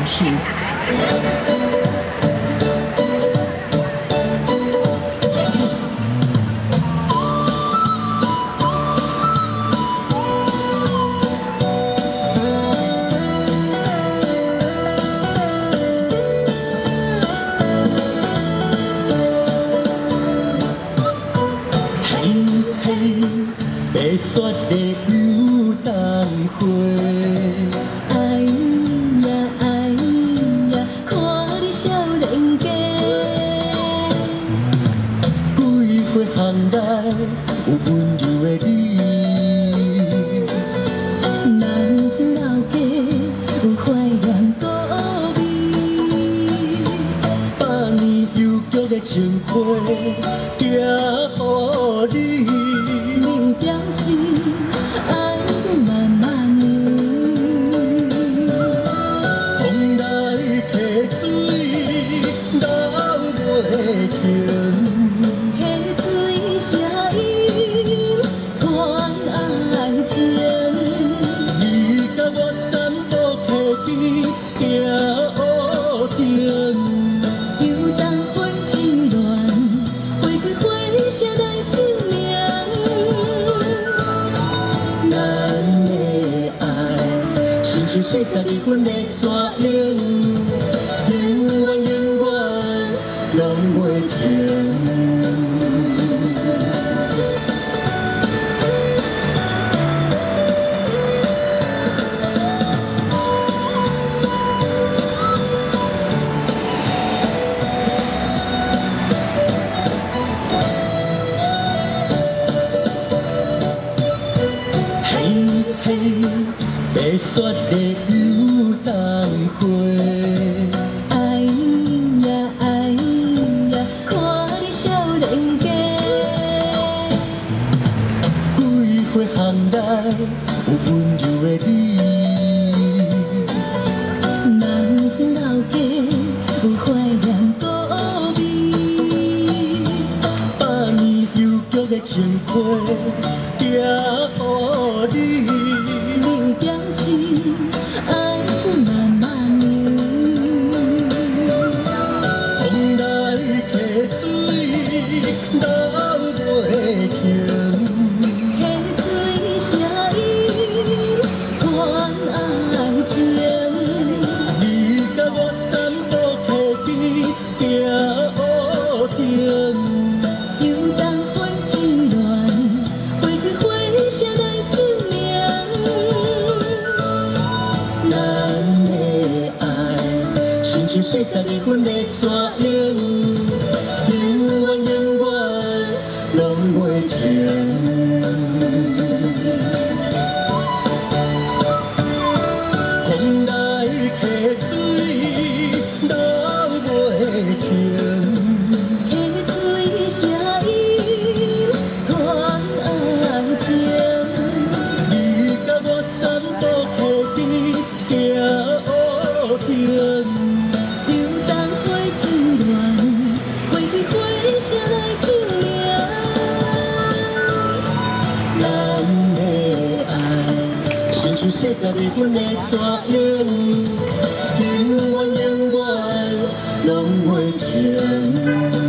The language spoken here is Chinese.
事。白雪的游东花， 哎呀哎呀，看你少年家， 几岁行内有温柔的你， 男子老家有怀念故味， 百年悠久的情花寄予你。 你表示爱慢慢流， 风来溪水流袂停， 溪水声音传爱情。 你甲我散步溪边行乌亭， 游东花真乱，花开花谢来照亮。 咱的爱，亲像42分的蛇影，永远永远拢袂停。 白雪的游东花， 哎呀哎呀，看你少年家， 几岁行内有温柔的你， 男子老家有怀念故味， 百年悠久的情花寄予你。 你表示爱慢慢流， 风来溪水流袂停， 溪水声音传爱情。 你甲我散步溪边行乌亭， 游东花真乱，花开花谢来照亮。 咱的爱，亲像42分的蛇影，永远永远拢袂停。风来溪水流袂停， 溪水声音传爱情。 你甲我散步溪边行乌亭。 游东花真乱，花开花谢来照亮。 咱的爱，亲像42分的蛇影，永远永远拢袂停。